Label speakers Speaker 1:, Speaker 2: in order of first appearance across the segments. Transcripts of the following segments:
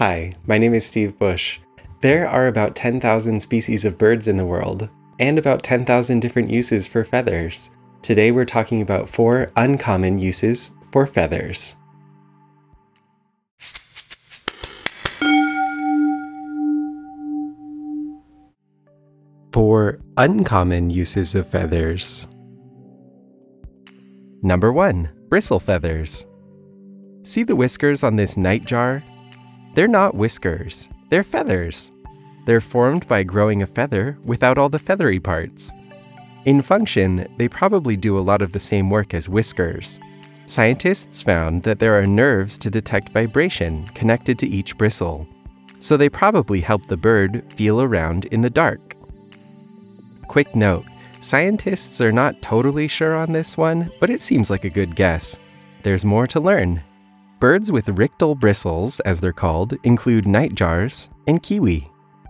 Speaker 1: Hi, my name is Steve Bush. There are about 10,000 species of birds in the world, and about 10,000 different uses for feathers. Today we're talking about 4 uncommon uses for feathers. Four uncommon uses of feathers. Number 1. Bristle feathers. See the whiskers on this nightjar? They're not whiskers, they're feathers. They're formed by growing a feather without all the feathery parts. In function, they probably do a lot of the same work as whiskers. Scientists found that there are nerves to detect vibration connected to each bristle, so they probably help the bird feel around in the dark. Quick note, scientists are not totally sure on this one, but it seems like a good guess. There's more to learn. Birds with rictal bristles, as they're called, include nightjars and kiwi.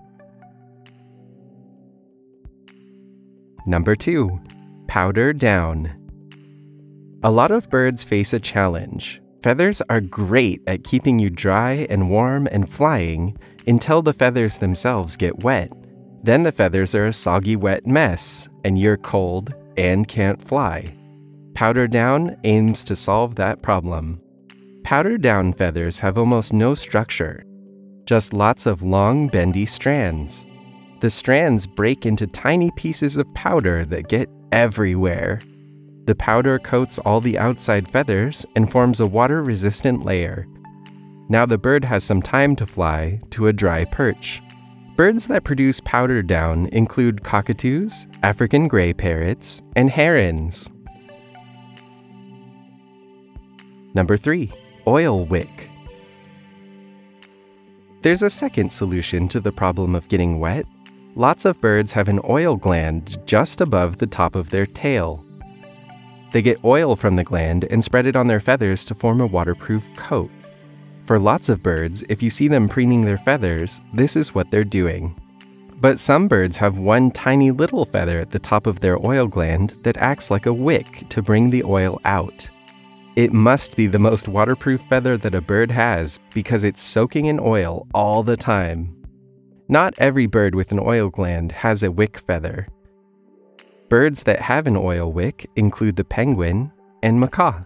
Speaker 1: Number 2. Powder down. A lot of birds face a challenge. Feathers are great at keeping you dry and warm and flying until the feathers themselves get wet. Then the feathers are a soggy, wet mess, and you're cold and can't fly. Powder down aims to solve that problem. Powder down feathers have almost no structure, just lots of long, bendy strands. The strands break into tiny pieces of powder that get everywhere. The powder coats all the outside feathers and forms a water-resistant layer. Now the bird has some time to fly to a dry perch. Birds that produce powder down include cockatoos, African gray parrots, and herons. Number 3. Oil wick. There's a second solution to the problem of getting wet. Lots of birds have an oil gland just above the top of their tail. They get oil from the gland and spread it on their feathers to form a waterproof coat. For lots of birds, if you see them preening their feathers, this is what they're doing. But some birds have one tiny little feather at the top of their oil gland that acts like a wick to bring the oil out. It must be the most waterproof feather that a bird has because it's soaking in oil all the time. Not every bird with an oil gland has a wick feather. Birds that have an oil wick include the penguin and macaw.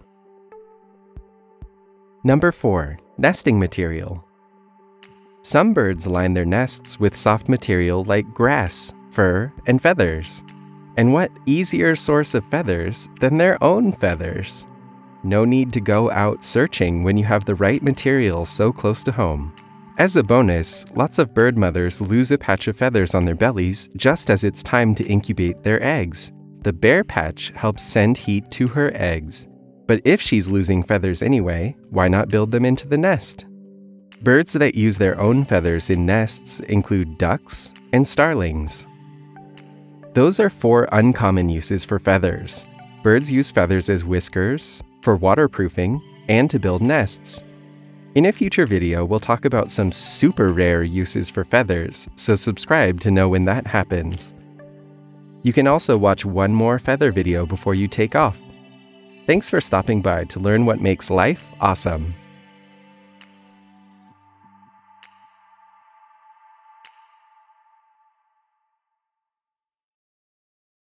Speaker 1: Number 4. Nesting material. Some birds line their nests with soft material like grass, fur, and feathers. And what easier source of feathers than their own feathers? No need to go out searching when you have the right material so close to home. As a bonus, lots of bird mothers lose a patch of feathers on their bellies just as it's time to incubate their eggs. The bare patch helps send heat to her eggs. But if she's losing feathers anyway, why not build them into the nest? Birds that use their own feathers in nests include ducks and starlings. Those are 4 uncommon uses for feathers. Birds use feathers as whiskers, for waterproofing, and to build nests. In a future video, we'll talk about some super rare uses for feathers, so subscribe to know when that happens. You can also watch one more feather video before you take off. Thanks for stopping by to learn what makes life awesome.